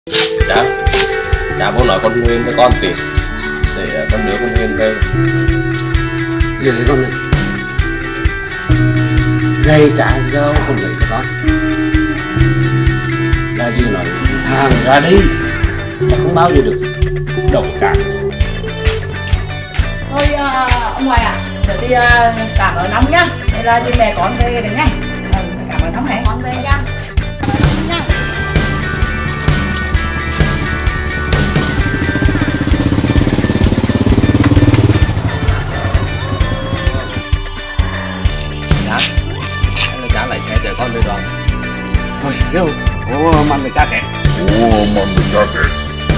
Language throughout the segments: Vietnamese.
Cha, cha vô nói con Huyền cho con tiền để con đưa con Huyền về. Giờ lấy con này gây trả cho con gửi cho con. Là gì nói hàng ra đi là không bao giờ được đồng cả. Thôi ông ngoại ạ, để đi cảm ơn ông nhá. Đây là đi mẹ con về đến ngay. Cảm ơn ông hả? Con về nha. Nha. Cha lấy xe chở con về đoàn. Ôi siêu, mặn với cha trẻ. mặn với cha trẻ.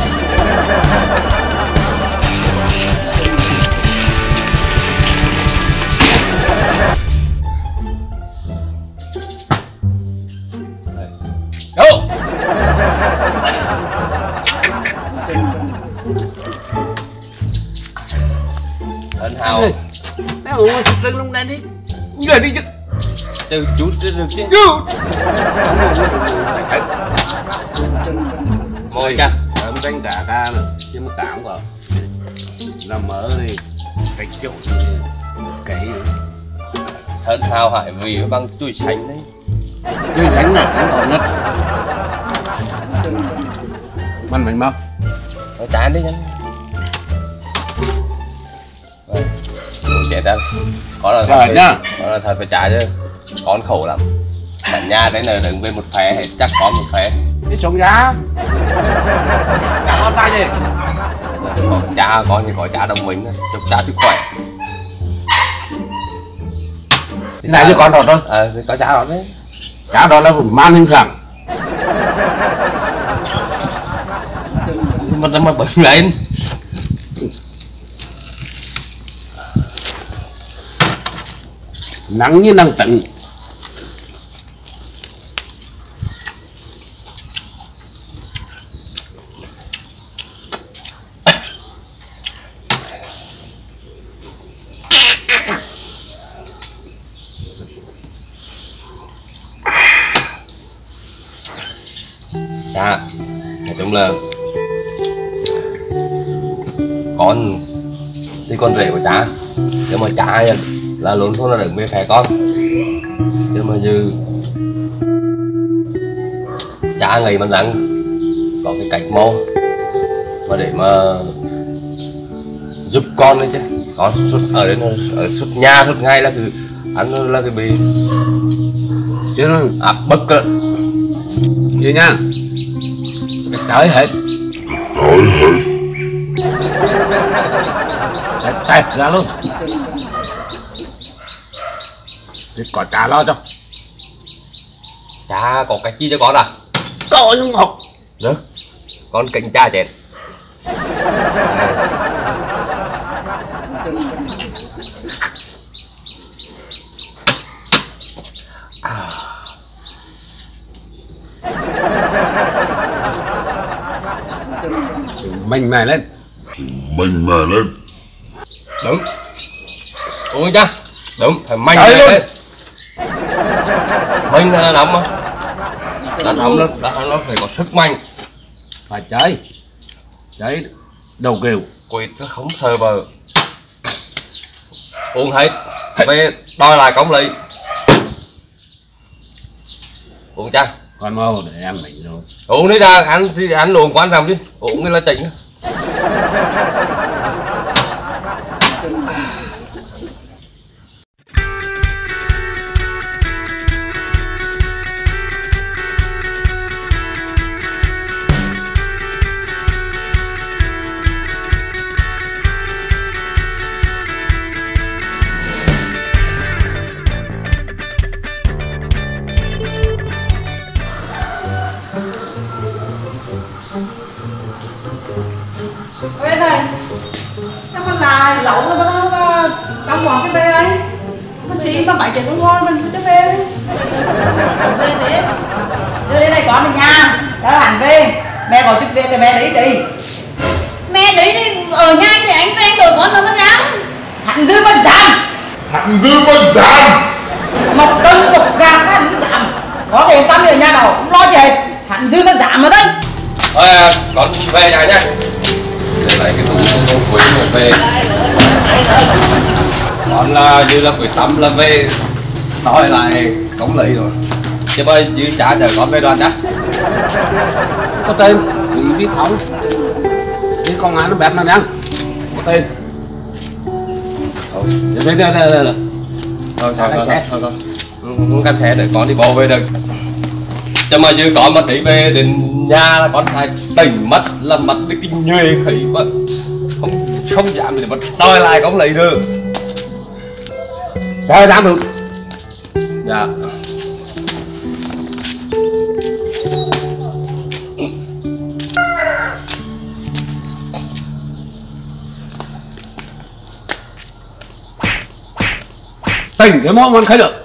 Go! Anh Hào. Đấy không, dừng lúc này đi. Người đi chứ. Từ chút được chứ. Mời cha. Ông đánh đá ca nữa, chứ mà tảng vào. Làm mỡ này, cách chỗ này, cái Sơn Hào Hải vì bằng chuối xanh đấy. chuối xanh này ăn thổi nhất. Ăn bánh bao. Thôi chán đi nhá. Rồi, trẻ ra. Có là thật nhá. Có là thật phải trả chứ. Con khổ lắm. Cả nhà đấy là đừng về một phe hết, chắc có một phe. Đi xuống giá. Trả con tay gì? Có cha con thì có cha đồng minh, chúc cha sức khỏe. Này chứ con đọt thôi. Có cha đó đấy. Trả đó là man hình thẳng. Mà bật lên. Nắng như nắng tận. Cha, nói chung là con thì con rể của cha, nhưng mà cha là luôn luôn là đứng bên phe con, chứ mà dư cha ngày mà rằng có cái cách mô mà để mà giúp con đấy chứ, con suốt ở đây ở suốt nhà suốt ngày là cứ ăn là cái bị Chứ nó áp bức cơ. vậy nha. Tới hết. Tẹt ra luôn. Thì có trả lo cho. Cha có cái chi cho con à? Có nhưng học. Được, con kính cha chết. Mạnh mẽ lên. Mạnh mẽ lên. Đúng. Uống cha. Đúng, phải mạnh Đấy lên. Mình là nóng mà. Đàn ông nó phải có sức mạnh. Phải chơi. Chơi đầu kiều. Quỵt nó không sờ bờ. Uống hết. Về đòi lại công lý. Uống cha. Con mau để em mình rồi. Uống đi ra, anh uống quan trọng chứ. Uống cái là tỉnh. Bên này, sao mà xài lẩu nó trong vòng cái bê ấy. Nó chỉ mà 7 triệu con ngon mình cứ bê đi. Về thế. Đưa đến đây con đi nha. Đó hẳn về. Mẹ gọi chút về thì mẹ đấy đi. Mẹ đấy thì ở nhà thì anh quen rồi con nó mất ráo. Hẳn dư mà giảm. Hạng dư mất giảm. Một đơn một gà hẳn giảm. Có thể tâm ở nhà đâu, không lo gì hết. Hẳn dư mà giảm mà thôi. Thôi con về nhà nhá. Để lại cái tủ con cuối rồi về. Con là như là quyết tâm là về nói lại cống lấy rồi. Chứ bây như trả chờ con về đoàn nhá. Có tên bị viết không? Viết con ai nó bẹp nó nhăn. Có tên. Thôi. Đây. Thôi. Không cần xe để con đi bộ về được. Chứ mà như con mà thấy về đến nhà là con phải tỉnh mất là mất cái kinh nhuệ khỉ mà không dám để mà đòi lại không lấy được. Sao dám được? Dạ. Tỉnh cái món ăn khai được.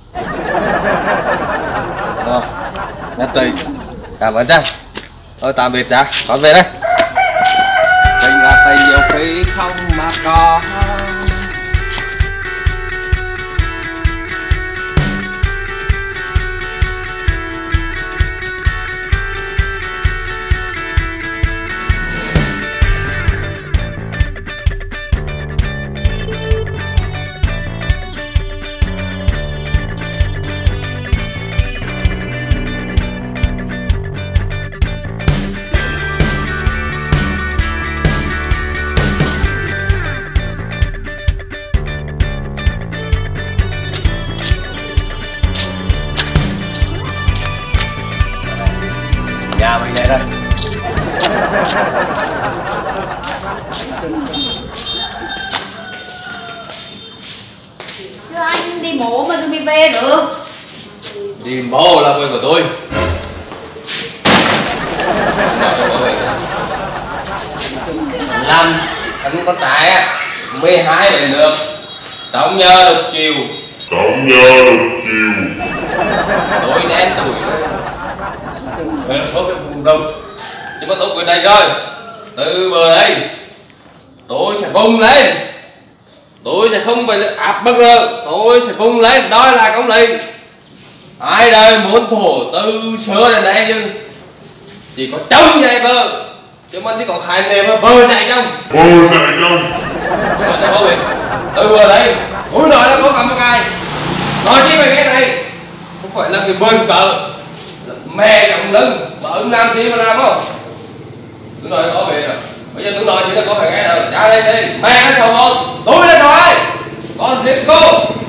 Rồi, nhất trí. Cảm ơn cha. Thôi tạm biệt cha, con về đây. Tình là tình nhiều khi không mà có. Nhà mình đây đây. Chứ anh đi mổ mà tôi đi về được. Đi mổ là quyền của tôi. Làm anh con trai á 12 về được. Tổng nhớ được chiều. Tôi đen tuổi. Có cái vùng đông. Chứ mà tôi quyết định rồi. Từ bờ đây tôi sẽ vùng lên. Tôi sẽ không phải áp bức được. Tôi sẽ vùng lên đòi lại công lý. Ai đây muốn thổ từ xưa đến đây chứ chỉ có trông vậy bơ. Chứ mà chỉ có khai nghề mà bơ dạy không. Nhưng mà tôi không biết. Từ bờ đây tôi nói là có cầm một cái. Nói chi mày nghe này. Không phải là cái bơn cờ. Mẹ trọng lưng mà ứng nam chi mà làm không. Tôi nói có về rồi. Bây giờ tôi nói chỉ là có phải nghe rồi. Trả đây đi. Mẹ nó chồng một. Tôi là chồng ai. Con riêng cô.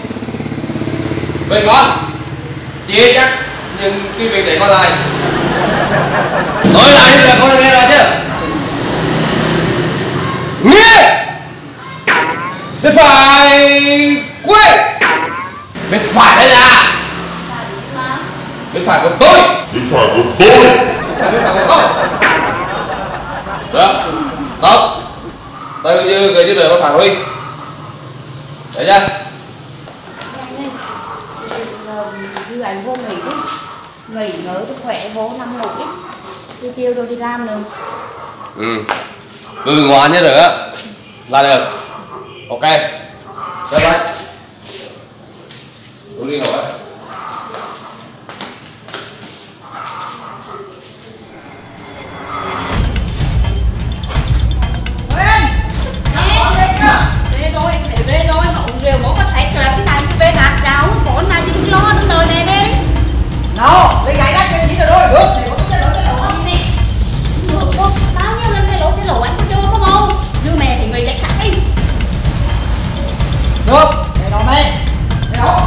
Về con. Chia chắc. Nhưng cái việc để con lại. Tôi lại như là con nghe rồi chứ. Nghe. Biết phải quên. Biết phải đây là. Biết phải của tôi. Biết phải của tôi. Được. Tốt. Tôi như người chứ đời mà phản Huy. Đấy chưa? Dư anh vô nghỉ đi. Nghỉ ngơi tôi khỏe vô năm một ít. Tôi chiều tôi đi làm nữa. Cứ ngoan như rồi á. Là được. Ok. Bye bye. Tôi đi ngồi. Về rồi, để về rồi mà uống rượu bố có thấy trời cái này về nạt cháu, bố này thì đừng lo đừng đời này về đi. Đâu, lấy gáy ra cái gì rồi được, để bố xe lỗ. Không nè. Được không? Bao nhiêu lần xe lỗ anh có chưa không không? Như mẹ thì người trách khác đi. Được, để đó mẹ. Để đó.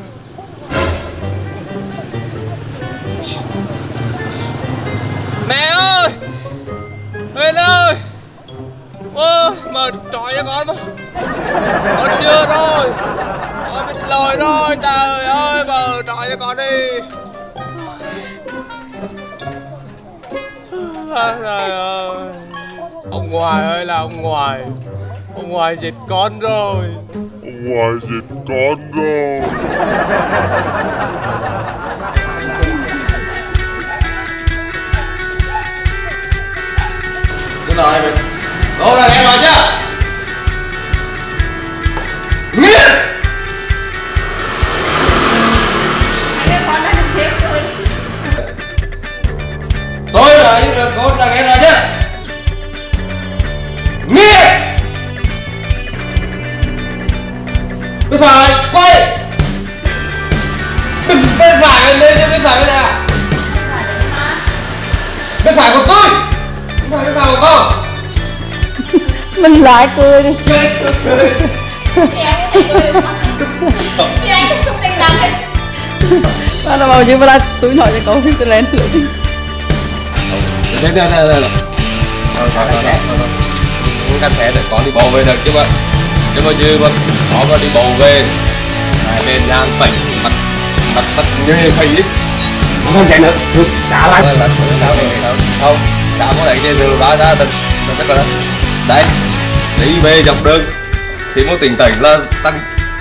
Mẹ Con chưa rồi. Con biết lỗi rồi. Trời ơi, bờ trọi cho con đi. Trời ơi. Ông Ngoài ơi là ông Ngoài. Ông Ngoài giết con rồi. Ông Ngoài giết con rồi. Cái nói mình. Đổ ra em nói chưa? Nghiện. Anh con đã được chết rồi. Tôi là những đứa con là em nói chứ. Nghiện. Bên phải, quay. Bên phải bên đây chứ, bên phải bên nào? Bên phải của tôi. Bên phải của con. Mình lại cười đi. Cười. Thì anh có thể cười không? Thì anh cũng không tình lắm ấy. Nó là bao nhiêu mà túi nội cho cậu cho lên luôn. Đây. Canh xe để con đi bộ về được chứ mà như mà có đi bộ về hai bên đang tỉnh mặt như thầy ấy không chạy nữa được trả lại không trả có thể trên đường đó ra chắc là đây đi về dọc đường thì muốn tỉnh là tăng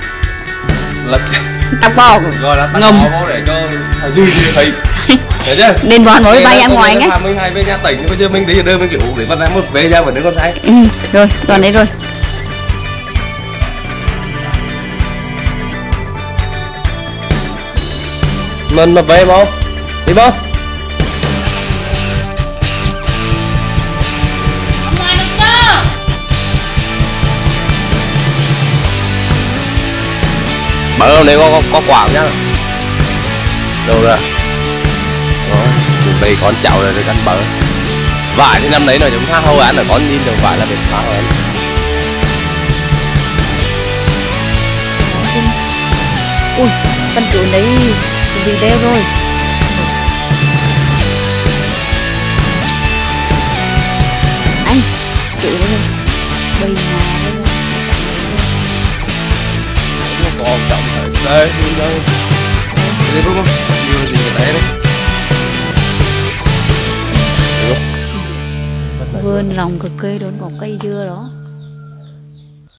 bò gọi là tăng bò để cho duy trì thầy hiểu chưa nên bọn mới bay ra ngoài nghe mình hai bên nhà tỉnh nhưng bây giờ mình đi đưa mình kiểu để con em một về ra vẫn đứa con thấy rồi toàn đấy rồi mình mà về không đi không Ông Ngoài được chưa? mở đâu này có quảng nhá đâu ra đó chuẩn bị con chậu rồi cắn bờ vải thì năm đấy rồi chúng ta hầu án là con nhìn được vải là biệt phá rồi ui căn cứ đấy video rồi anh chủ đây bầy nhà đây nó còn trọng thời đây đi đâu đi đúng không nhiều gì đấy đấy vườn lòng cực kê đốn có cây dưa đó